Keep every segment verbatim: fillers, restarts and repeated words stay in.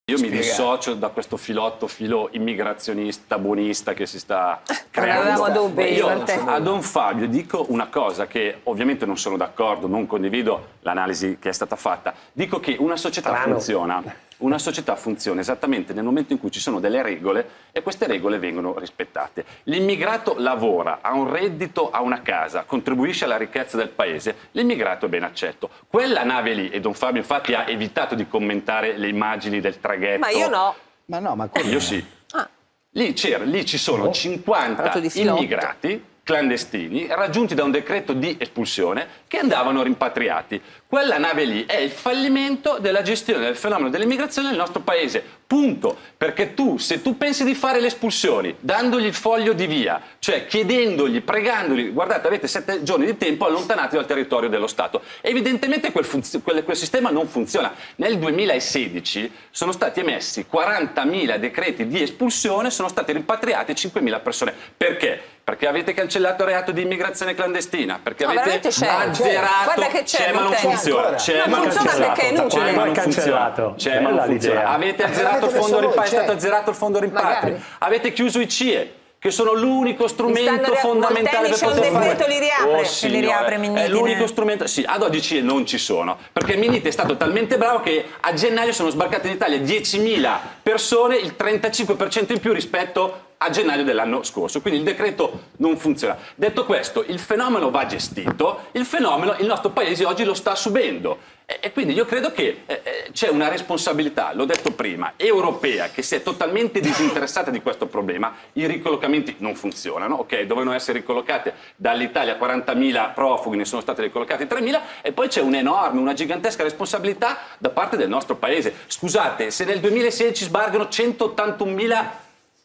Io mi dissocio da questo filotto filo immigrazionista, buonista che si sta creando. Non dubbi, Io a Don Fabio dico una cosa che ovviamente non sono d'accordo, non condivido l'analisi che è stata fatta. Dico che una società Strano. funziona, una società funziona esattamente nel momento in cui ci sono delle regole e queste regole vengono rispettate. L'immigrato lavora, ha un reddito, ha una casa, contribuisce alla ricchezza del paese, l'immigrato è ben accetto. Quella nave lì, e Don Fabio infatti ha evitato di commentare le immagini del traghetto. Ma io no. Ma no, ma Io sì. Ah. Lì, c'era, lì ci sono Oh. cinquanta Parlato di filotto. immigrati clandestini raggiunti da un decreto di espulsione che andavano rimpatriati. Quella nave lì è il fallimento della gestione del fenomeno dell'immigrazione nel nostro paese. Punto. Perché tu, se tu pensi di fare le espulsioni, dandogli il foglio di via, cioè chiedendogli, pregandogli, guardate, avete sette giorni di tempo, allontanatevi dal territorio dello Stato. Evidentemente quel, quel, quel sistema non funziona. Nel duemilasedici sono stati emessi quarantamila decreti di espulsione, sono stati rimpatriati cinquemila persone. Perché? Perché avete cancellato il reato di immigrazione clandestina, perché No, avete veramente c'è. azzerato, Guarda che c'è, ma non Matteo. funziona, c'è Non ma non funziona funziona, perché è inutile. c'è ma non Cancellato. funziona, c'è ma non Bella funziona. l'idea. Avete azzerato il L'avete fondo messo voi, rimpatrio, è stato c'è. azzerato il fondo rimpatrio, Magari. avete chiuso i C I E, che sono l'unico strumento Mi stanno- fondamentale per Molteni c'è un poter fare. decreto, li riapre. Oh, Li signore, riapre è Minniti, l'unico ne- strumento. Sì, ad oggi C I E non ci sono, perché Minniti è stato talmente bravo che a gennaio sono sbarcate in Italia diecimila persone, il trentacinque per cento in più rispetto a gennaio dell'anno scorso, quindi il decreto non funziona. Detto questo, il fenomeno va gestito, il fenomeno il nostro paese oggi lo sta subendo e, e quindi io credo che eh, eh, c'è una responsabilità, l'ho detto prima, europea, che si è totalmente disinteressata di questo problema. I ricollocamenti non funzionano, ok, dovevano essere ricollocate dall'Italia quarantamila profughi, ne sono stati ricollocati tremila e poi c'è un'enorme, una gigantesca responsabilità da parte del nostro paese. Scusate, se nel duemilasedici sbarcano centottantunomila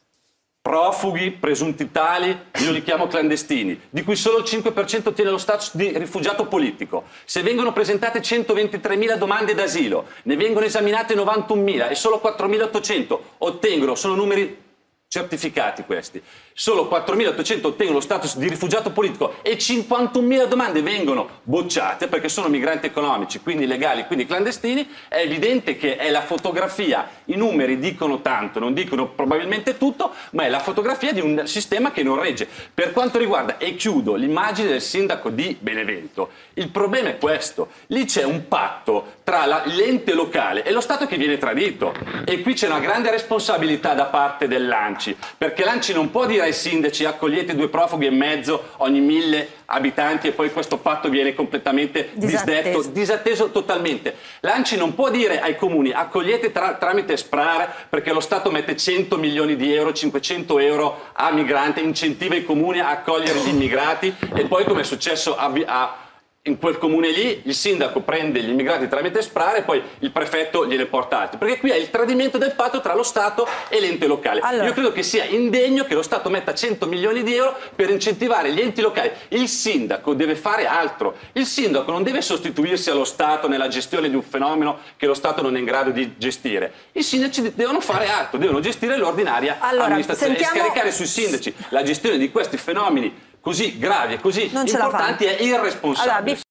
profughi presunti tali, io li chiamo clandestini, di cui solo il cinque per cento ottiene lo status di rifugiato politico. Se vengono presentate centoventitremila domande d'asilo, ne vengono esaminate novantunomila e solo quattromilaottocento ottengono, sono numeri certificati questi, solo quattromilaottocento ottengono lo status di rifugiato politico e cinquantunomila domande vengono bocciate perché sono migranti economici, quindi legali, quindi clandestini. È evidente che è la fotografia, i numeri dicono tanto, non dicono probabilmente tutto, ma è la fotografia di un sistema che non regge. Per quanto riguarda, e chiudo, l'immagine del sindaco di Benevento, il problema è questo: lì c'è un patto tra l'ente locale e lo Stato che viene tradito, e qui c'è una grande responsabilità da parte dell'ANCI, perché l'ANCI non può dire ai sindaci accogliete due profughi e mezzo ogni mille abitanti e poi questo patto viene completamente disdetto, Disatteso. disatteso totalmente. L'ANCI non può dire ai comuni accogliete tra, tramite SPRAR perché lo Stato mette cento milioni di euro, cinquecento euro a migranti, incentiva i comuni a accogliere gli immigrati e poi, come è successo a, a in quel comune lì, il sindaco prende gli immigrati tramite SPRAR e poi il prefetto gliene porta altri, perché qui è il tradimento del patto tra lo Stato e l'ente locale. Allora. Io credo che sia indegno che lo Stato metta cento milioni di euro per incentivare gli enti locali. Il sindaco deve fare altro, il sindaco non deve sostituirsi allo Stato nella gestione di un fenomeno che lo Stato non è in grado di gestire. I sindaci devono fare altro, devono gestire l'ordinaria Allora, amministrazione sentiamo- e scaricare sui sindaci la gestione di questi fenomeni così gravi e così Non ce la importanti fanno. è irresponsabile. Allora,